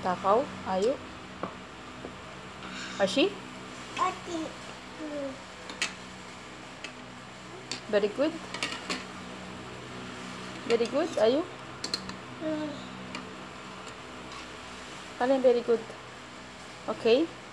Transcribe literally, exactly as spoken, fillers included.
Takaw? Ayo? Ashi? Very good. Very good. Ayo? Kalian very good. Okay.